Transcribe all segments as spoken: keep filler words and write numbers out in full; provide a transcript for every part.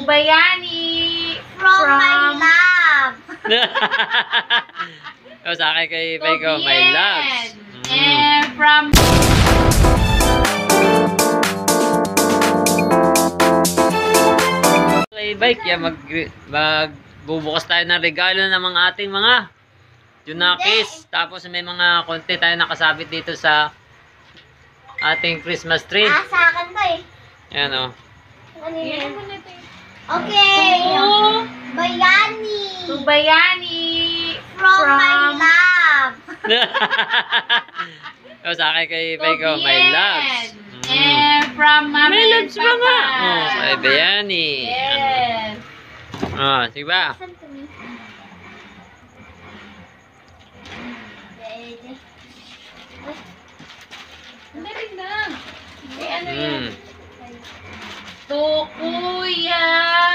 Tubayani. From, From- my love. O, sa akin kay Baiko, my loves. Mm. And from... Kay Bike, yan, mag, magbubukas tayo ng regalo ng mga ating mga Junakis. Tapos may mga konti tayo nakasabit dito sa ating Christmas tree. Ah, sa akin to eh. Yan o. Ano Yan yun? mo na ito. Okay. Tu- Bayani. Tubayani. From, my From- love. O, sa akin kay Baiko, my loves. Mm. And from Mama May and loves pa nga. Papa. O, kay Bayani. Yes. O, sige ba? Listen to me. Dali lang. Eh, ano yan? Mm. To Kuya.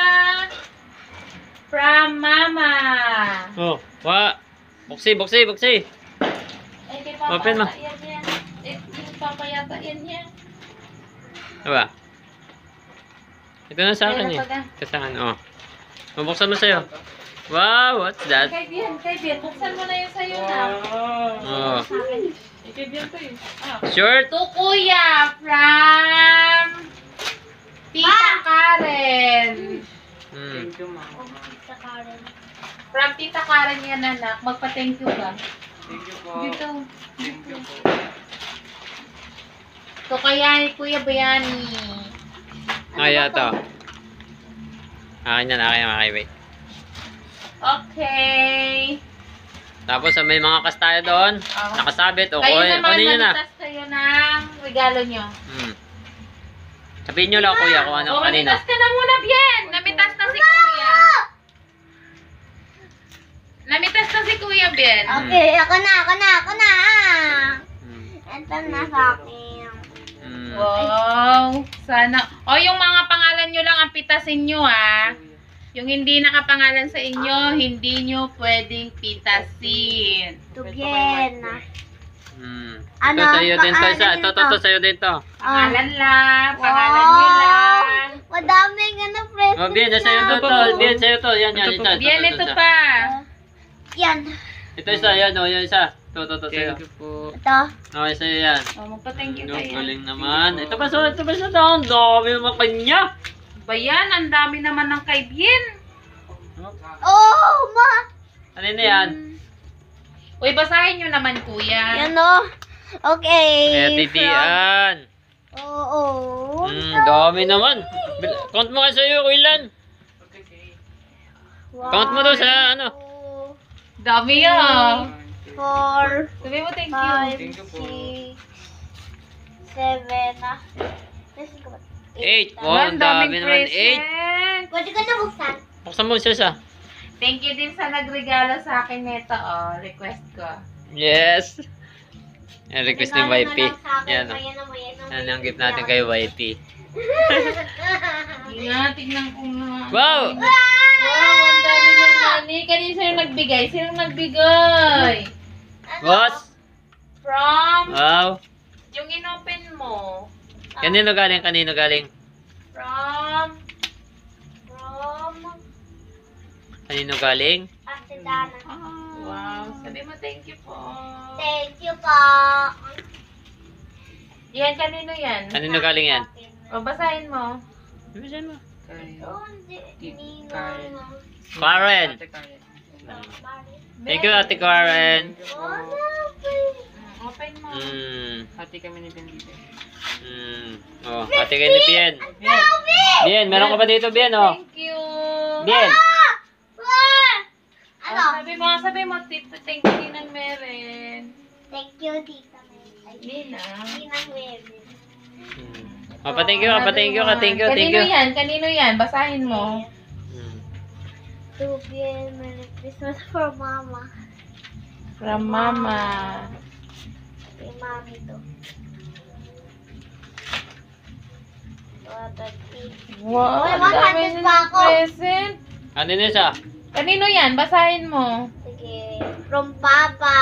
From Mama. Oh, wa. Buksi, buksi, buksi. Eh, kay Papa Open mo. ata yan yan. Eh, yung Papa yata yan yan. Diba? Ito na sa akin Meron eh. pa ka? Kasahan, oh. Mabuksan mo sa'yo. Wow, what's that? Kay Bien, kay Bien. Buksan mo na yung sa'yo na. Oh. Eh, kay Bien to eh. Ah. Short. To Kuya from Tita Karen. Hmm. Sa Karen. From Tita Karen yan, anak. Magpa-thank you ka. Thank you po. Dito. Thank you po. To kaya ni Kuya Bayani. Ay, ito. Akin yan, akin yan, akin, wait. Okay. Tapos ah, may mga kas tayo doon. Oh. Nakasabit. O, Kayo kunin naman, kunin nyo na. namitas kayo ng regalo nyo. Hmm. Sabihin nyo lang, kuya, kung ano O, kanina. namitas ka na muna, Bien. Namitas na si Kuya. Namitas na si Kuya, Bien. Okay, ako na, ako na, ako na. Hmm. Ito na sa akin. Hmm. Wow. Sana. O, yung mga pangalan nyo lang ang pitasin nyo, ha. Yung hindi nakapangalan sa inyo, hindi nyo pwedeng pitasin. Tugyen. Hmm. Ano? Ito sa'yo din to, Paano isa. Ito, nito? ito, ito, sa'yo din to. Pangalan lang. Pangalan nyo lang. Madaming ano, present Oh, Bien, nasa sa'yo to, to. Bien, sa'yo to. Yan, yan, ito. Bien, ito pa. Yan. Ito isa, yan, o, yan isa. Ito, ito, ito, sa'yo. Thank you po. Ito. Okay, sa'yo yan. O, magpa-thank you No, kayo. galing naman. Ito pa sa, ito pa sa doon. Dami naman kanya. Ba yan? Ang dami naman ng kay Bien. Oh, ma. Ano na yan? Uy, basahin nyo naman, Kuya. Yan o. Okay. Kaya titian. Oo. Hmm, dami naman. Bil- Count mo nga sa'yo, Kuilan. Count mo daw sa ano. Dami yan. Four. Sabi mo thank you. Five, Thank you po. six, seven, ah. Listen ko ba? Eight. Ba, Wow, ang ang dami daming naman. Eight. present. Pwede ka na buksan. Buksan mo siya sa. Thank you din sa nagregalo sa akin nito, oh. Request ko. Yes. Yan, request ni Y P. Yan, o. Yan naman, yan naman. Yan ang gift natin kay Y P. Tingnan, tignan ko nga. Wow! Wow, ang dami ng money. Kanina sa'yo nagbigay? Sino nagbigay? Boss! From Wow! yung inopen mo. Kanino galing? Kanino galing? From From Kanino galing? Ate Dana. wow. Sabi mo thank you po. Thank you po. Yan, kanino yan? Kanino galing yan? O, basahin mo. Basahin mo. Kay Oh, hindi. Ninong. Karen! Ate Karen. Thank you, Ate Karen. Oh, no. Open mo. Hmm. Hati kami ni Benito. Hmm. Oh, ate kay ni Bien. Bien, meron ka pa dito, Bien, oh. Thank you. Bien. Ah! Ano? Oh, sabi mo, sabi mo, tito, thank you din ng Meren. Thank you, Tita Mary. Nina. Ninang Mary. Hmm. Oh, pa-thank you ka, pa-thank you ka, thank you, thank Kanino you. yan? Kanino yan? Basahin mo. Hmm. To be a Merry Christmas for Mama. From Mama. Kay Mami to. What a treat. Wow, May ang dami one hundred ng pa ako. present. Ano yun siya? Kanino yan? Basahin mo. Sige. From Papa.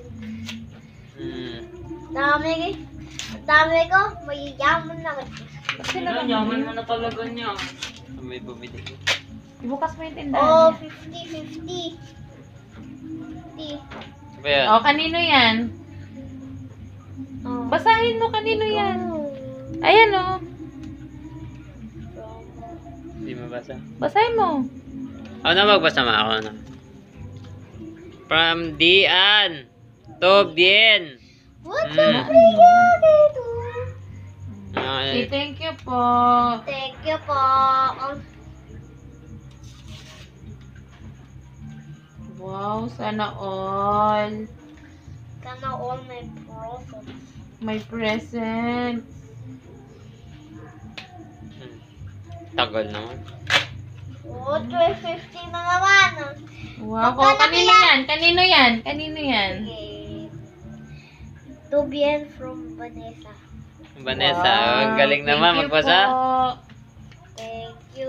Hmm. Dami, dami ko. Mayayaman naman. Kasi Ano, naman yaman yun. mo na talaga niya. May bumili. Ibukas mo yung Oh, tindahan. fifty, fifty. fifty. Ba yan? O, kanino yan? Oh. Basahin mo kanino yan. Ayan o. Hindi mabasa. Basahin mo. Ako na magbasa ma. Ako na. From Dian to Bien. What Mm. the freak? Say Okay. thank you po. Thank you po. Wow, sana all. Sana all my presents. May present. Hmm. Tagal naman. Oh, twelve fifty na naman. Wow, Magkano oh, kanino kaya? yan? Kanino yan? Kanino yan? Okay. To bien from Vanessa. Vanessa, Wow, ang galing naman thank you magbasa. po. Thank you.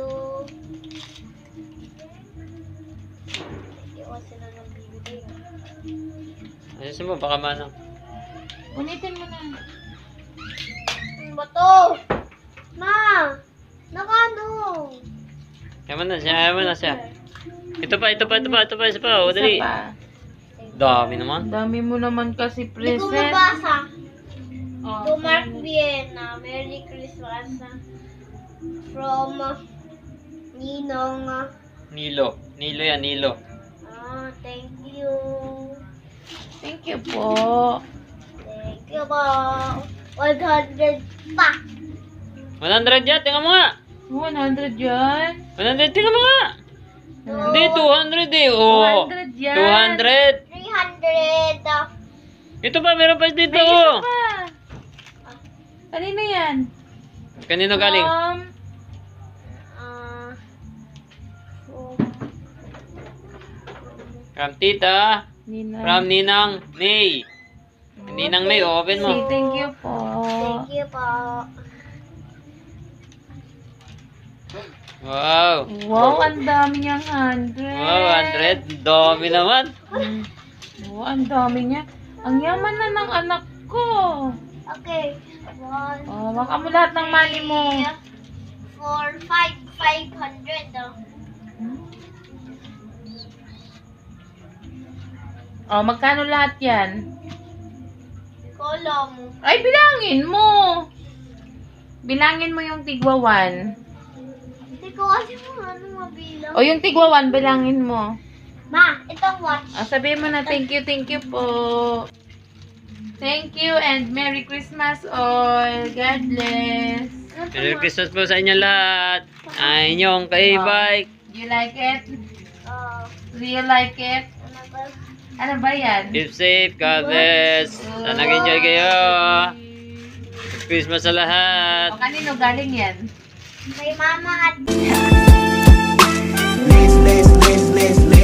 Hindi ko sila nang bibigay. Ayusin mo, baka manang. Unitin mo na. Ano ba to? Ma! Nakano? Yaman na siya, yaman na siya. Ito pa, ito pa, ito pa, ito pa, isa pa. O, dali. Isa pa. Dami naman. Ang dami mo naman kasi Hindi ko present. mabasa. Oh, To Mark Vienna, Merry Christmas. From uh, Ninong. uh, Nilo. Nilo yan, Nilo. Ah, thank you. Thank you po. Thank you po. one hundred pa. one hundred yan, tingnan mo nga. one hundred yan. one hundred, tingnan mo nga. No. Hindi, two hundred eh. Oh. two hundred yan. two hundred. three hundred. uh, Ito pa, meron pa dito. May isa Oh. pa. Kanino yan? Kanino galing? From... uh, from, From Tita. Nina. From Ninang May. Ninang May, open mo. Say thank you po. thank you po. Wow. Wow, ang dami niyang hundred. Wow, one hundred. Dami naman. Mm. Wow, ang dami niya. Ang yaman na ng anak ko. Okay. One, Oh, baka mo lahat ng money mo. three, four, five, five hundred. Uh. Oh, magkano lahat yan? Hindi ko alam. Ay, bilangin mo. Bilangin mo yung tigwa one. Hindi ko kasi kung ano mabilang. O yung tigwa one, bilangin mo. Ma, itong watch. Ah, sabihin mo na thank you, thank you po. Thank you and Merry Christmas all. God bless. Ano to, Merry Ma? Christmas po sa inyo lahat. Ay, inyong kay-bike. Do you like it? Ah, Do you like it? ano ba? Ano ba yan? Keep safe. God bless. Sana nag-enjoy kayo. Christmas sa lahat. O kanino galing yan? Kay mama at Bless, bless, bless, bless,